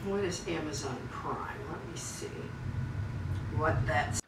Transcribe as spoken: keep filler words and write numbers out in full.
What is Amazon Prime? Let me see what that